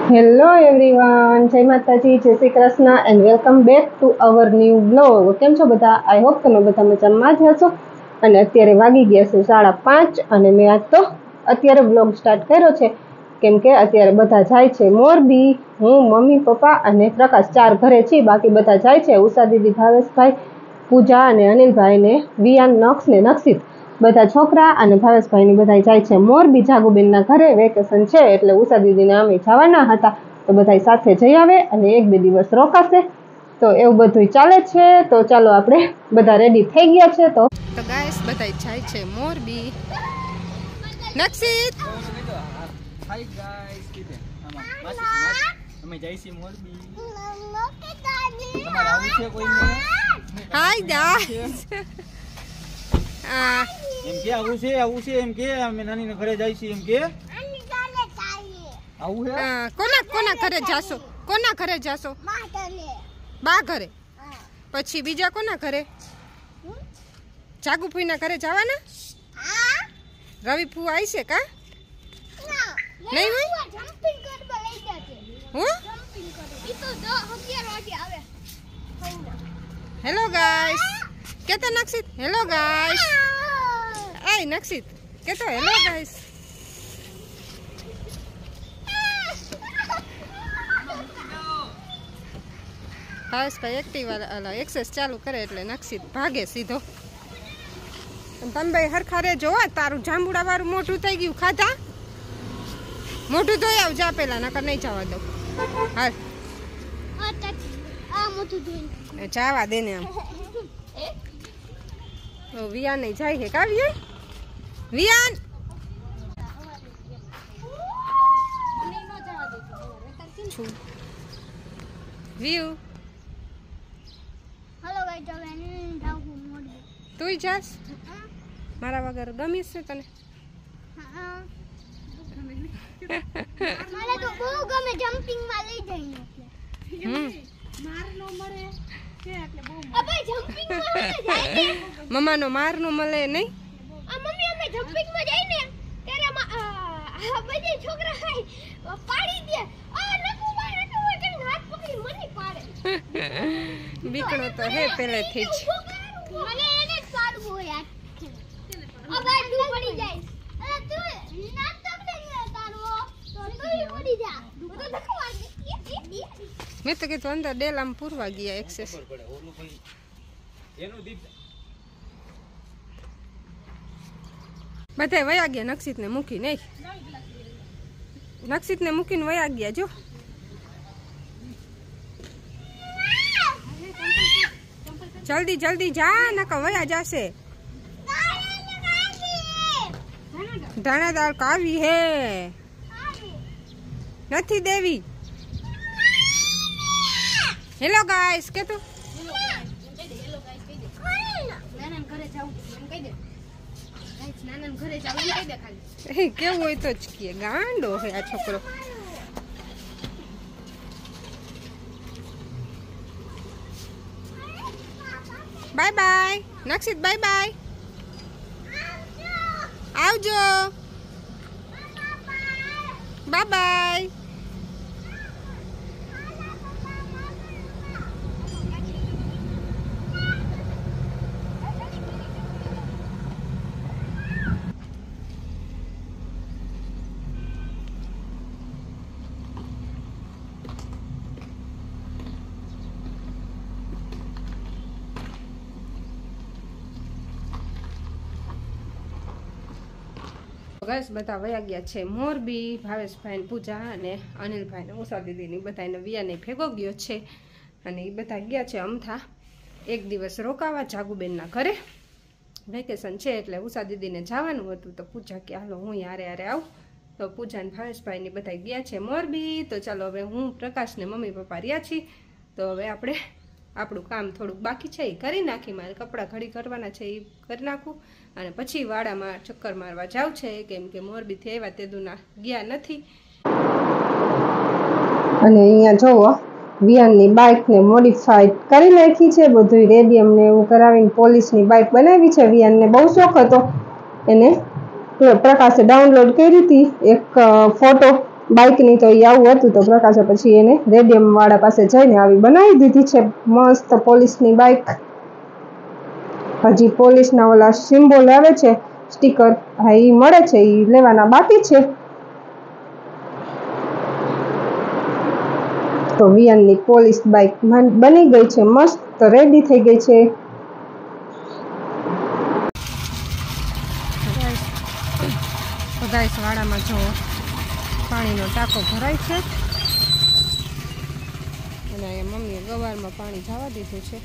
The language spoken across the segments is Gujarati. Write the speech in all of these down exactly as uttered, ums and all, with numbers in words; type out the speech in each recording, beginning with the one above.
હેલો એવરીવન, જય માતાજી, જય Shri Krishna and welcome back to our new blog. કેમ છો બધા? આઈ હોપ તમે બધા મજામાં જ હશો. અને અત્યારે વાગી ગયા છે સાડા પાંચ અને મેં આજ તો અત્યારે બ્લોગ સ્ટાર્ટ કર્યો છે કેમ કે અત્યારે બધા જાય છે મોરબી. હું, મમ્મી, પપ્પા અને પ્રકાશ ચાર ઘરે છીએ, બાકી બધા જાય છે. ઉષા દીદી, ભાવેશભાઈ, પૂજા અને અનિલભાઈ ને વિયાન, નક્ષ ને નક્ષિત, બધા છોકરા અને ભાવેશભાઈ ની બધા જાય છે મોરબી જાગુબેનના ઘરે. વેકેશન છે એટલે ઉષા દીદીને અમે જવાના હતા, તો બધા સાથે જઈ આવે અને એક બે દિવસ રોકાશે. તો એવું બધું ચાલે છે. તો ચાલો આપણે બધા રેડી થઈ ગયા છે. તો તો ગાઈસ બધા જાય છે મોરબી. નક્ષિત હાય ગાઈસ, કીધે આમાં અમે જઈ છીએ મોરબી. તમારે આવું છે કોઈને? Hi guys. આ એમ કે આવું છે આવું છે એમ કે અમે નાનીને ઘરે જઈ છીએ એમ કે આવું છે. કોના કોના ઘરે જાશો? કોના ઘરે જાશો? બા ઘરે. પછી બીજા કોના ઘરે? જાગુફુઈના ઘરે જવાના? રવિ ફુ આવી છે કા? નહીં હોય. હું હેલો ગાઈસ કેતો નક્ષિત. Hello guys. આય નક્ષિત કેતો હેલો ગાઈસ. ભાવેશભાઈ એક્ટિવા એક્સેસ ચાલુ કરે એટલે નક્ષિત ભાગે સીધો. તમે ભાઈ હરખા રે જોવા, તારું જાંબુડા વાળું મોઢું થઈ ગયું. ખાધા મોઢું ધોઈ આવ જા પેલા, નકર નહીં જવા દઉં. હાલ જવા દે ને. આમ વિયાન નહીં જાય છે કા? વિયાન વિયાન વ્યુ તું જાસ મારા વગર? ગમીશ છે તને? મને તો બહુ ગમે જમ્પિંગ માં લઈ જઈને. હમ માર નો મળે કે એટલે બહુ અબે જમ્પિંગ માં જાય ને મમ્માનો માર નો મળે નહીં. આ મમ્મી અમે જમ્પિંગ માં જાય ને ત્યારે આ બધી છોકરા પાડી દે. આ નકુ માર નકુ કે હાથ પકડી મને પાડે. બીકણો તો હે પહેલેથી જ. મને એને જ પાડવું હોય. અબે તું પડી જાય. અરે તું ના તકડે તારો તો તું પડી જા. તો ધક્કા મેં તો કીધું અંદર ડેલામાં પૂરવા ગયા એક્સેસ. બધા વયા ગયા નક્ષિત ને મૂકી નહીં. નક્ષિત ને મૂકીને વયા ગયા. જો જલ્દી જલ્દી જા, નકા વયા જાશે. ધાણા દાળ કાવી હે નથી દેવી. હેલો ગાઈસ કે તું કેવું હોય તો જ કે ગાંડો હે આ છોકરો. Bye bye Nakshit, bye bye, આવજો, બાય બાય. ગાઈસ બધા વયા ગયા છે મોરબી. ભાવેશભાઈ, પૂજા અને અનિલભાઈ ને ઉષા દીદીની બધાને વિયાને ભેગો ગયો છે અને એ બધા ગયા છે અમથા એક દિવસ રોકાવા જાગુબેનના ઘરે. વેકેશન છે એટલે ઉષા દીદીને જવાનું હતું તો પૂજા કે હાલો હું યારે યારે આવું. તો પૂજા ને ભાવેશભાઈ ની બધા ગયા છે મોરબી. તો ચાલો હવે હું, પ્રકાશ ને મમ્મી પપ્પા રહ્યા છીએ. તો હવે આપણે આપણું કામ થોડુંક બાકી છે એ કરી નાખી. મારે કપડાં ઘડી કરવાના છે એ કરી નાખું અને પછી વાડામાં ચક્કર મારવા જાવ છે કેમ કે મોરબીથી આવ્યા તે દુના ગયા નથી. અને અહીંયા જોવો વિયાનની બાઇકને મોડિફાઈડ કરી નાખી છે, બધું રેડિયમ ને એવું કરાવીને પોલીસની બાઇક બનાવી છે. વિયાનને બહુ શોખ હતો એને પ્રકાશે ડાઉનલોડ કરી હતી એક ફોટો બાઇકની તો એ આવું હતું તો પ્રકાશે પછી એને રેડિયમ વાળા પાસે જઈને આવી બનાવી દીધી છે મસ્ત પોલીસની બાઇક. હજી પોલીસના ઓલા સિમ્બોલ આવે છે સ્ટીકર, હા એ મળે છે, એ લેવાના બાકી છે. તો વિયાનની પોલીસ બાઇક બની ગઈ છે, મસ્ત રેડી થઈ ગઈ છે. બધાય વાડામાં જો પાણીનો ટાંકો ભરાય છે અને અહીંયા મમ્મીએ ગવારમાં પાણી જવા દીધું છે.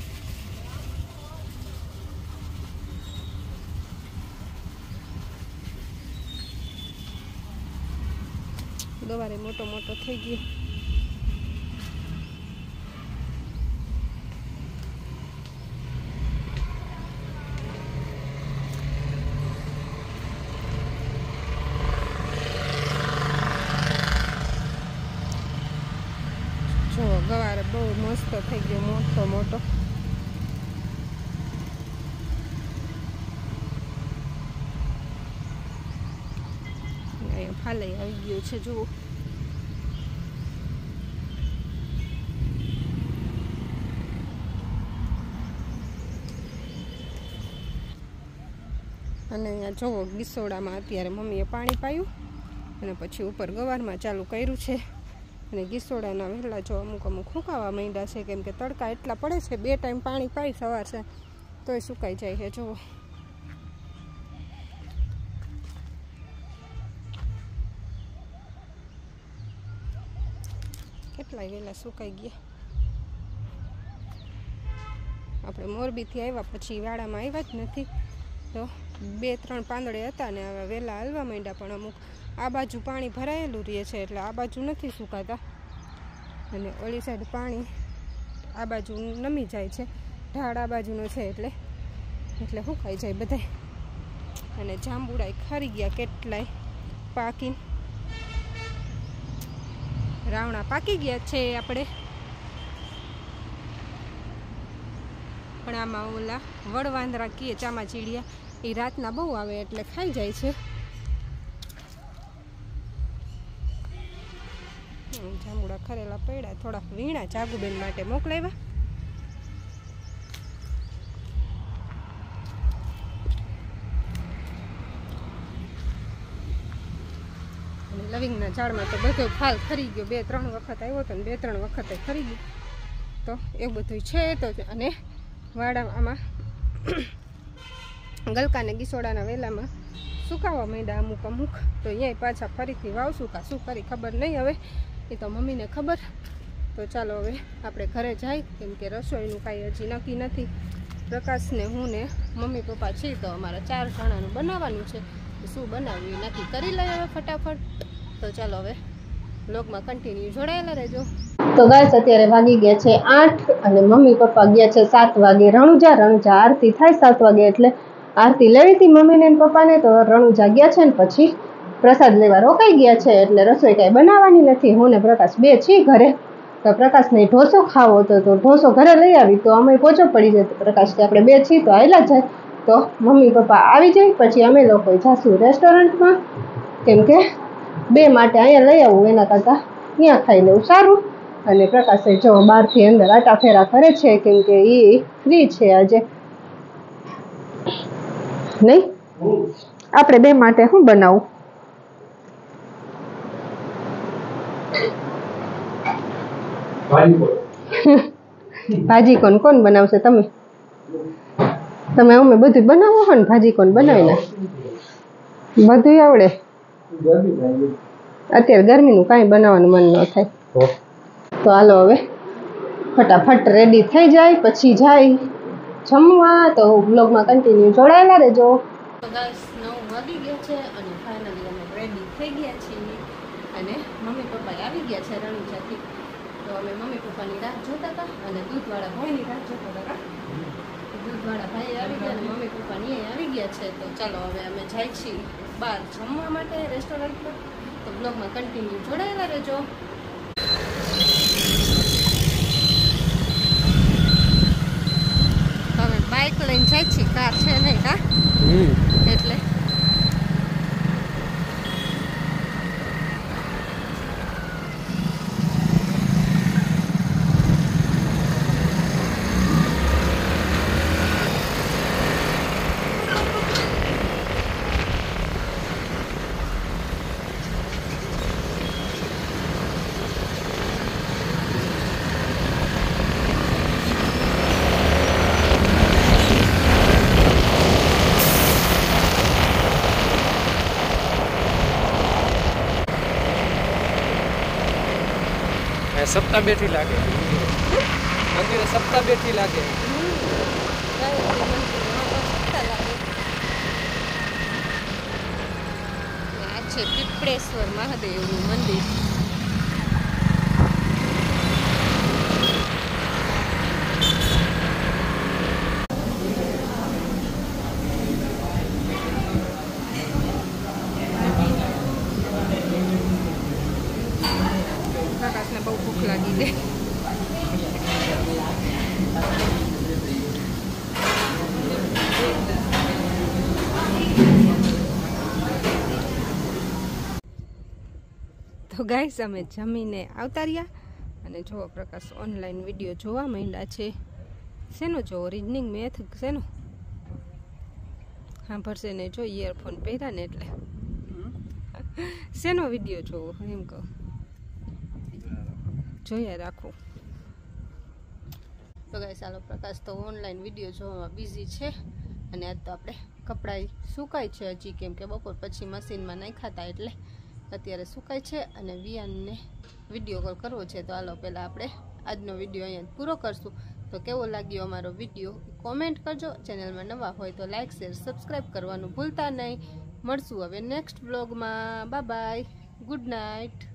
ગવારે મોટો મોટો થઈ ગયો. જો ગવાર બહુ મસ્ત થઈ ગયો, મોટો મોટો. અહીંયા ફાલે આવી ગયો છે જુઓ. અને અહીંયા જુઓ ગીસોડામાં અત્યારે મમ્મીએ પાણી પાયું અને પછી ઉપર ગવારમાં ચાલુ કર્યું છે. અને ગીસોડાના વહેલા જો અમુક અમુક સુકાવા માંડ્યા છે, કેમ કે તડકા એટલા પડે છે. બે ટાઈમ પાણી પાઈ સવાર છે તોય સુકાઈ જાય છે જુઓ. કેટલાય વહેલા સુકાઈ ગયા. આપણે મોરબીથી આવ્યા પછી વાડામાં આવ્યા જ નથી, તો બે ત્રણ પાંદડે હતા ને હવે વહેલા હાલવા માંડ્યા. પણ અમુક આ બાજુ પાણી ભરાયેલું રહે છે એટલે આ બાજુ નથી સુકાતા, અને ઓલી સાઈડ પાણી આ બાજુ નમી જાય છે. ઢાળ આ બાજુનો છે એટલે એટલે સુકાઈ જાય બધાય. અને જાંબુડાય ખરી ગયા કેટલાય પાકીને. રાવણા પાકી ગયા છે આપણે, પણ આમાં ઓલા વડવાંદરા કીએ ચામાચીડિયા એ રાતના બહુ આવે એટલે ખાઈ જાય છે. જાંબુડા ખરેલા પડ્યા, થોડાક વીણા જાગુબેન માટે મોકલાવ્યા. લવિંગના ઝાડમાં તો બધો ફાલ ખરી ગયો. બે ત્રણ વખત આવ્યો હતો ને બે ત્રણ વખતે ખરી ગયો, તો એવું બધું છે. તો અને વાડામાં ગલકાને ગીસોડાના વેલામાં સુકાવા માંડ્યા અમુક અમુક, તો અહીંયા પાછા ફરીથી વાવશું કા શું કરી ખબર નહીં, હવે એ તો મમ્મીને ખબર. તો ચાલો હવે આપણે ઘરે જાય, કેમ કે રસોઈનું કાંઈ હજી નક્કી નથી. પ્રકાશને હું ને મમ્મી પપ્પા છીએ તો અમારા ચાર જણાનું બનાવવાનું છે. શું બનાવ્યું એ નક્કી કરી લઈએ હવે ફટાફટ. તો ચાલો હવે બ્લોગમાં કન્ટિન્યુ જોડાયેલા રહેજો. તો ગાઈસ અત્યારે વાગી ગયા છે આઠ અને મમ્મી પપ્પા ગયા છે સાત વાગે રણુજા. રણુજા આરતી થાય સાત વાગે એટલે આરતી લેવી હતી મમ્મીને ને પપ્પાને, તો રણુજા ગયા છે ને પછી પ્રસાદ લેવા રોકાઈ ગયા છે. એટલે રસોઈ કાંઈ બનાવવાની નથી. હું ને પ્રકાશ બે છીએ ઘરે, તો પ્રકાશને ઢોસો ખાવો હતો તો ઢોસો ઘરે લઈ આવી, તો અમે પોચો પડી જાય. તો પ્રકાશ કે આપણે બે છીએ તો આવેલા જાય, તો મમ્મી પપ્પા આવી જાય પછી અમે લોકો જઈશું રેસ્ટોરન્ટમાં, કેમ કે બે માટે અહીંયા લઈ આવું એના કરતાં ત્યાં ખાઈ લેવું સારું. અને પ્રકાશે જો બહારથી અંદર આટા ફેરા કરે છે, કેમ કે એ ફ્રી છે આજે. નહીં આપણે બે માટે શું બનાવું? ભાજી કોણ કોણ બનાવશે? તમે તમે અમે બધું બનાવો હો ને? ભાજી કોણ બનાવી નાખ? બધું આવડે? અત્યારે ગરમીનું કાંઈ બનાવવાનું મન ન થાય. તો હાલો હવે ફટાફટ રેડી થઈ જાય પછી જાય જમવા. તો બ્લોગમાં કન્ટિન્યુ જોડાયેલા રહેજો. તો ગાઈસ નવ વાગી ગયા છે અને ફાઇનલી અમે રેડી થઈ ગયા છીએ અને મમ્મી પપ્પા આવી ગયા છે રણુજાથી. તો અમે મમ્મી પપ્પાની રાહ જોતા હતા અને દૂધવાળા ભાઈની રાહ જોતા હતા. દૂધવાળા ભાઈ આવી ગયા અને મમ્મી પપ્પાની આવી ગયા છે. તો ચાલો હવે અમે જાય છીએ બહાર જમવા માટે રેસ્ટોરન્ટમાં. તો બ્લોગમાં કન્ટિન્યુ જોડાયેલા રહેજો. તમે બાઇક લઈને જાય છીએ, કાર છે નહીં કા, એટલે સપ્તાહ બેઠી લાગે મંદિરે સપ્તાહ બેઠી લાગે આ છે પીપળેશ્વર મહાદેવનું મંદિર. પ્રકાશને બહુ ભૂખ લાગી ગઈ. તો ગાઈસ અમે જમીને આવતા રહ્યા અને જો પ્રકાશ ઓનલાઈન વિડીયો જોવા માંડ્યા છે. શેનો જોવો? રીઝનિંગ મેથ શેનો સાંભળશે ને જો ઇયરફોન પહેર્યા ને એટલે શેનો વિડીયો જોવો એમ કહું જોયા રાખો. તો ગાઈસ ચાલો પ્રકાશ તો ઓનલાઈન વિડીયો જોવામાં બિઝી છે અને આજ તો આપણે કપડાં સુકાય છે હજી કેમ કે બપોર પછી મશીનમાં નહીં ખાતા એટલે અત્યારે સુકાય છે અને વિયાનને વિડીયો કોલ કરવો છે. તો હાલો પહેલાં આપણે આજનો વિડીયો અહીંયા પૂરો કરશું. તો કેવો લાગ્યો અમારો વિડીયો કોમેન્ટ કરજો. ચેનલમાં નવા હોય તો લાઇક શેર સબસ્ક્રાઈબ કરવાનું ભૂલતા નહીં. મળશું હવે નેક્સ્ટ બ્લોગમાં. Bye bye, good night.